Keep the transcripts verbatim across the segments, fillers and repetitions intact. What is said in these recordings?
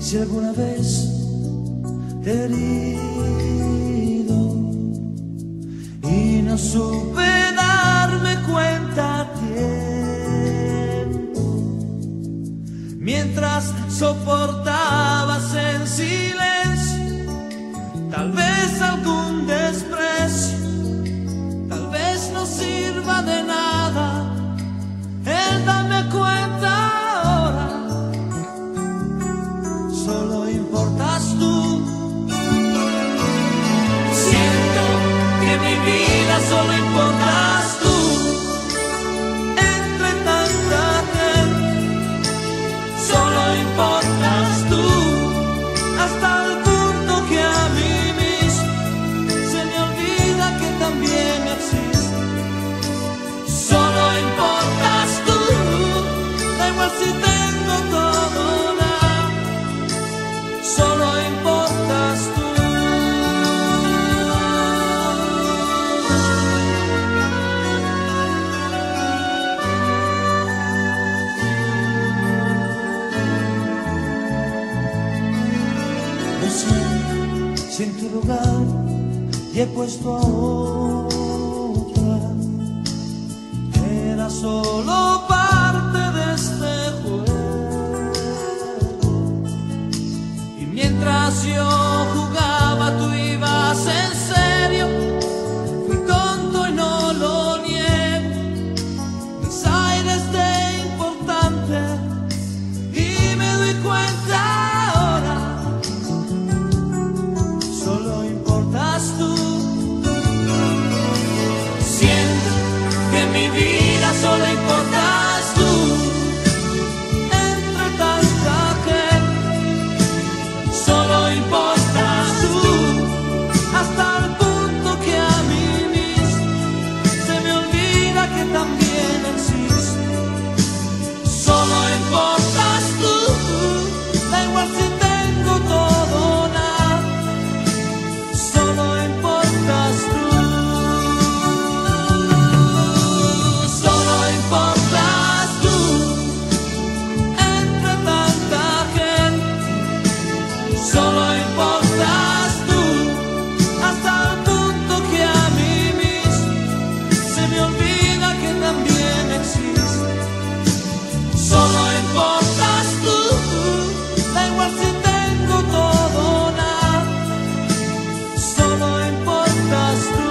Si alguna vez te he herido y no supe darme cuenta a tiempo, mientras soportabas en silencio, tal vez algún desprecio, tal vez no sirva de nada el darme cuenta ahora. Solo importas tú. Siento que mi vida solo importas tú. Entre tanta gente, solo importas tú. Hasta el punto que a mí mismo se me olvida que también existe. Solo importas tú. Da igual si tengo todo o nada. Solo importas tú. Lo siento, si en tu lugar y he puesto a otra, era solo parte de este juego. Y mientras yo jugaba, tú ibas en serio. Fui tonto y no lo niego. Mis aires de importante, y me doy cuenta ahora. Solo importas tú. Siento que en mi vida solo importas tú. Entre tanta gente, solo importas tú. Hasta el punto que a mí mismo se me olvida que también existe. Solo importas tú. Da igual si tengo todo o nada. Solo importas tú. Solo importas tú. Entre tanta gente, solo importas tú. Hasta el punto que a mí mismo se me olvida que también existe. Solo importas tú. Da igual si tengo todo o nada. Solo importas tú.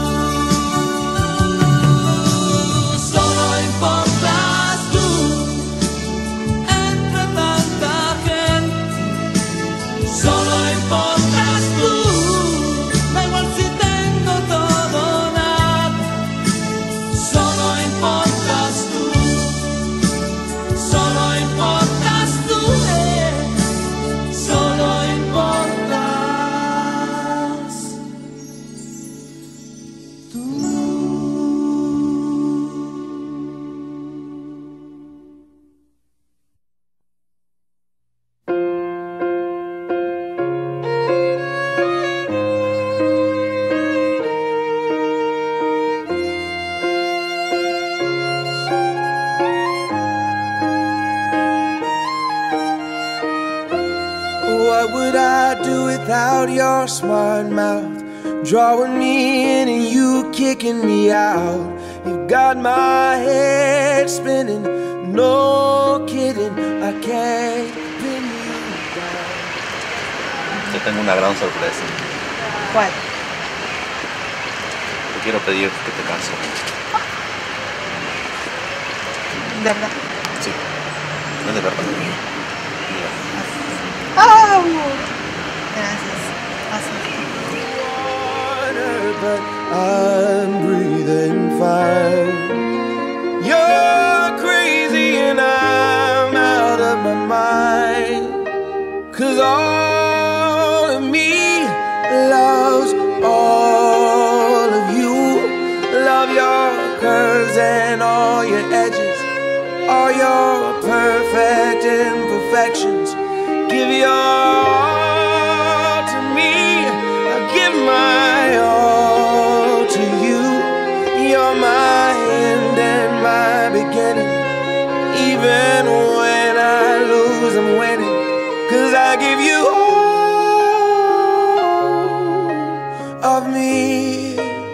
Solo importas tú. Entre tanta gente, solo importas tú. Da igual si tengo todo o nada. Solo importas tú. Solo importas tú. eh. Solo importas tú. What would I do without your smart mouth? Drawing me in and you kicking me out. You've got my head spinning, no kidding, I can't pin you down. Te tengo una gran sorpresa. ¿Cuál? Te quiero pedir que te cases. ¿De verdad? Sí, no es de verdad. Mira. ¡Oh! Gracias. Gracias. But I'm breathing fine. You're crazy and I'm out of my mind. 'Cause all of me loves all of you. Love your curves and all your edges, all your perfect imperfections. Give your all to me, I give my all to you. You're my end and my beginning. Even when I lose, I'm winning. 'Cause I I give you all of me,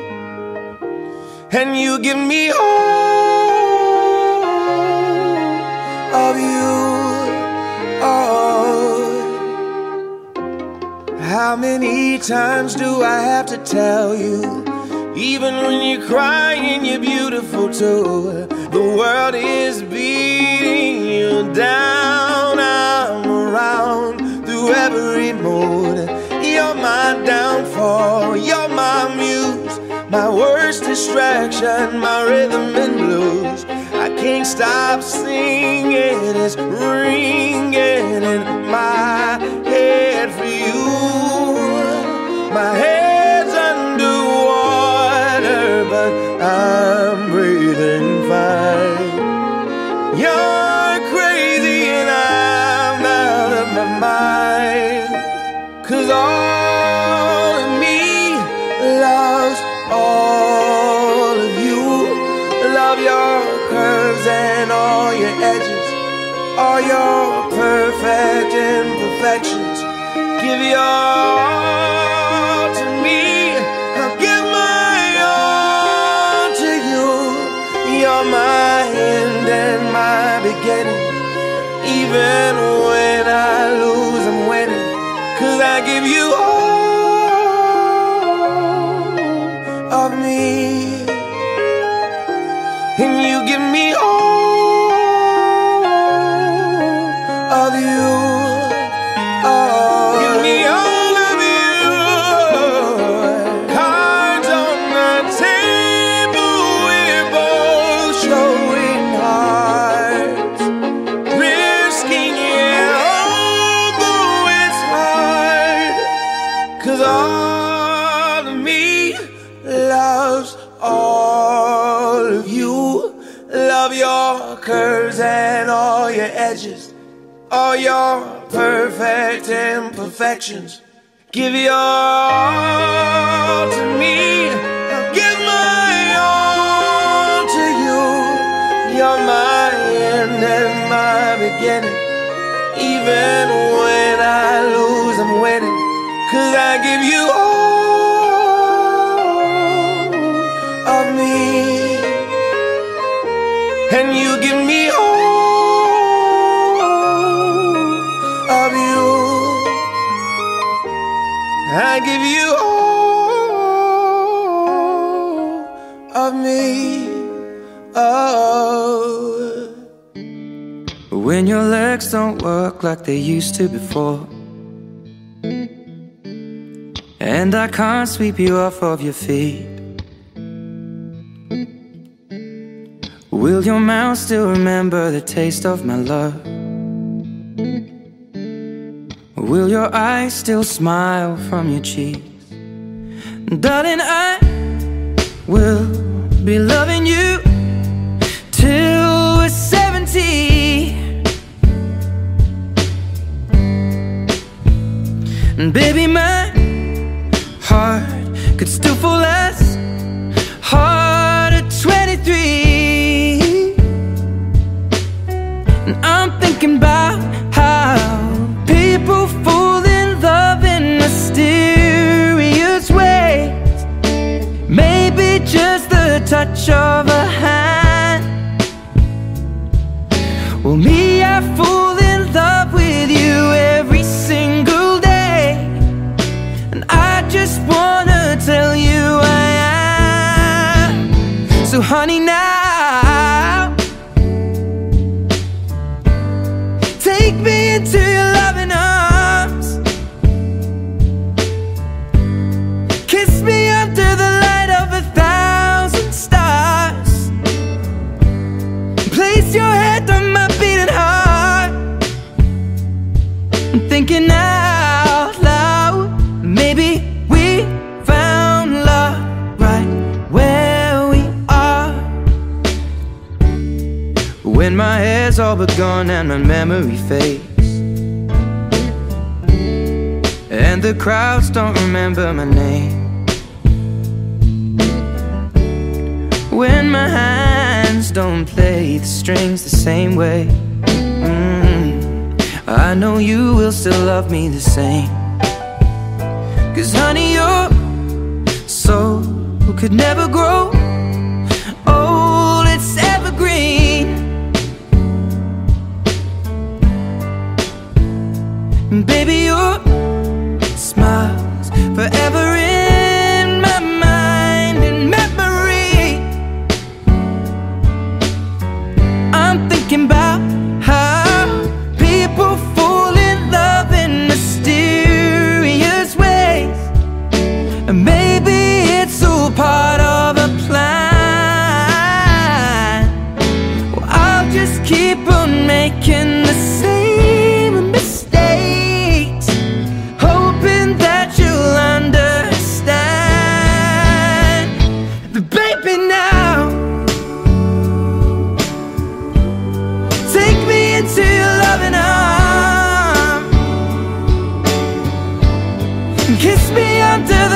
and you give me all of you. Oh, how many times do I have to tell you? Even when you're crying, you're beautiful too. The world is beating you down. I'm around through every mood. You're my downfall, you're my muse, my worst distraction, my rhythm and blues. I can't stop singing, it's ringing in my head for you. My head's underwater, but I'm breathing fine. You're crazy and I'm out of my mind. 'Cause all of me loves all of you. Love your curves and all your edges, all your perfect imperfections. Give your all to me, I'll give my all to you. You're my end and my beginning. Even when I lose, I'm winning. 'Cause I give you all of me, and you give me all of you. Oh, give me all of you. Cards on the table, we're both showing hearts, risking it although it's hard. 'Cause all of me loves all of you. Love your curves and all your edges, all your perfect imperfections. Give your all to me, I'll give my all to you. You're my end and my beginning. Even when I lose, I'm winning. 'Cause I give you all of me, and you give me all of you. I give you all of me. Oh, when your legs don't work like they used to before, and I can't sweep you off of your feet, will your mouth still remember the taste of my love? Will your eyes still smile from your cheeks? Darling, I will be loving you till we're seventy. And baby, my heart could still fall less hard at twenty-three. And I'm thinking about how people fall in love in mysterious ways. Maybe just the touch of a hand. Well, me, I fall in love with you every single day, and I just wanna tell you I am. So honey, now take me into your loving arms. Kiss me under the light of a thousand stars. Place your head on my beating heart. I'm thinking out loud, maybe we found love right where we are. When my hair's all but gone and my memory fades, and the crowds don't remember my name, when my hands don't play the strings the same way, mm, I know you will still love me the same. 'Cause honey, your soul could never grow old, it's evergreen. And baby, your smile's forever in my mind and memory. I'm thinking about how people fall in love in mysterious ways, and maybe it's all part of a plan. Well, I'll just keep on making the same mistakes, hoping that you'll understand. But baby, now take me into your loving arms, kiss me under the